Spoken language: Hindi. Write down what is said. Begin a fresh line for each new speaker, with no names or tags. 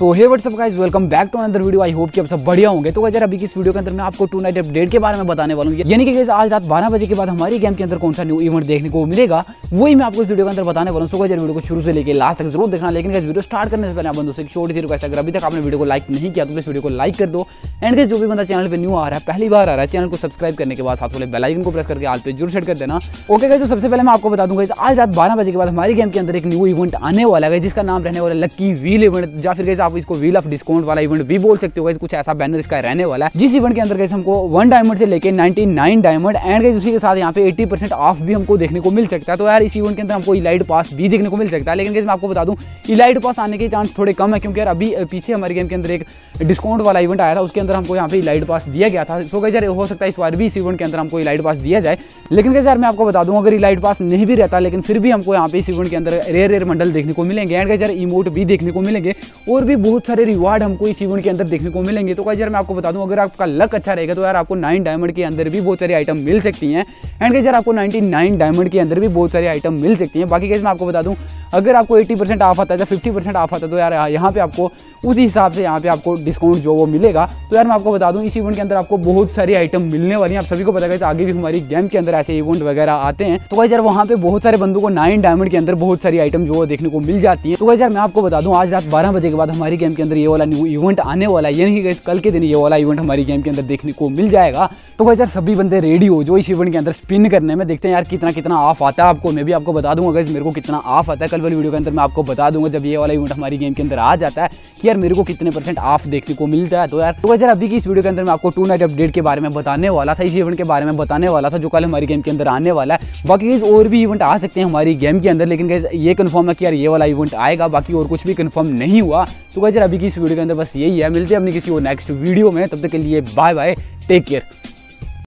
So hey what's up guys, welcome back to another video. I hope कि आप सब बढ़िया होंगे। तो गाइस अभी की इस वीडियो के अंदर मैं आपको 2 नाइट अपडेट के बारे में बताने वाला हूं। यानी कि गाइस आज रात 12 बजे के बाद हमारी गेम के अंदर कौन सा न्यू इवेंट देखने को मिलेगा वही मैं आपको इस वीडियो के अंदर बताने वाला हूं। सो गाइस वीडियो को शुरू से लेकर लास्ट तक जरूर देखना। लेकिन गाइस वीडियो स्टार्ट करने से पहले आप बंदों से एक छोटी सी रिक्वेस्ट है, अगर अभी तक आपने वीडियो को लाइक नहीं किया तो प्लीज वीडियो को लाइक कर दो। एंड गाइस जो भी बंदा चैनल पे न्यू आ रहा है, पहली बार आ रहा है, चैनल को सब्सक्राइब करने के बाद साथ वाले बेल आइकन को प्रेस करके ऑल पे जरूर सेट कर देना। ओके गाइस, तो सबसे पहले मैं आपको बता दूंगा आज रात 12 बजे के बाद हमारी गेम के अंदर एक न्यू इवेंट आने वाला है जिसका नाम रहने वाला लकी व्हील इवेंट, या फिर गाइस आप इसको व्हील ऑफ डिस्काउंट वाला इवेंट भी बोल सकते हो। गाइस कुछ ऐसा बैनर इसका रहने वाला है जिस इवेंट के अंदर गाइस हमको 1 डायमंड से लेके 99 डायमंड एंड गाइस उसी के साथ यहाँ पे 80% ऑफ भी हमको देखने को मिल सकता है। तो यार इस इवेंट के अंदर हमको इलाइट पास भी देखने को मिल सकता है। लेकिन गाइस मैं आपको बता दूं इलाइट पास आने के चांस थोड़े कम है, क्योंकि यार अभी पीछे हमारी गेम के अंदर एक डिस्काउंट वाला इवेंट आया था, उसके अंदर हमको यहाँ पे इलाइट पास दिया गया था। सो गाइस यार हो सकता है इस बार भी इस इवेंट के अंदर हमको इलाइट पास दिया जाए। लेकिन गाइस यार मैं आपको बता दूं अगर इलाइट पास नहीं भी रहता लेकिन फिर भी हमको यहाँ पे इस इवेंट के अंदर रेयर मंडल देखने को मिलेंगे एंड गाइस यार इमोट भी देखने को मिलेंगे और भी बहुत सारे रिवार्ड हमको इस इवेंट के अंदर देखने को मिलेंगे। तो गाइस यार मैं आपको बता दूं अगर आपका लक अच्छा रहेगा तो यार आपको 9 डायमंड के अंदर भी बहुत सारी आइटम मिल सकती हैं एंड गाइस यार आपको 99 डायमंड के अंदर भी बहुत सारी आइटम मिल सकती हैं। बाकी गाइस मैं आपको बता दूं अगर आपको 80% ऑफ आता है या 50% ऑफ आता है तो यार यहाँ पे आपको उसी हिसाब से यहाँ पे आपको डिस्काउंट जो वो मिलेगा। तो यार मैं आपको बता दूं इस इवेंट के अंदर आपको बहुत सारी आइटम मिलने वाली हैं। आप सभी को पता है आगे भी हमारी गेम के अंदर ऐसे इवेंट वगैरह आते हैं। तो गाइस यार वहाँ पे बहुत सारे बंदों को 9 डायमंड के अंदर बहुत सारी आइटम जो वो देखने को मिल जाती है। तो गाइस यार मैं आपको बता दूं आज रात 12 बजे के बाद हमारी गेम के अंदर ये वाला न्यू इवेंट आने वाला है, यानी कि गाइस कल के दिन ये वाला इवेंट हमारी गेम के अंदर देखने को मिल जाएगा। तो गाइस यार सभी बंदे रेडी हो जो इस इवेंट के अंदर स्पिन करने में। देखते हैं यार कितना ऑफ आता है आपको। मैं भी आपको बता दूंगा गाइस मेरे को कितना ऑफ आता है। कल वाली वीडियो के अंदर मैं आपको बता दूंगा जब ये वाला इवेंट हमारी गेम के अंदर आ जाता है कि यार मेरे को कितने % ऑफ देखने को मिलता है। तो यार अभी की इस वीडियो के अंदर मैं आपको 2 नाइट अपडेट के बारे में बताने वाला था, इस इवेंट के बारे में बताने वाला था जो कल हमारी गेम के अंदर आने वाला है। बाकी गाइस और भी इवेंट आ सकते हैं हमारी गेम के अंदर, लेकिन गाइस ये कंफर्म है कि यार ये वाला इवेंट आएगा, बाकी और कुछ भी कंफर्म नहीं हुआ। तो गाइस यार अभी की इस वीडियो के अंदर बस यही है। मिलते हैं अपनी किसी और नेक्स्ट वीडियो में, तब तक के लिए बाय बाय, टेक केयर।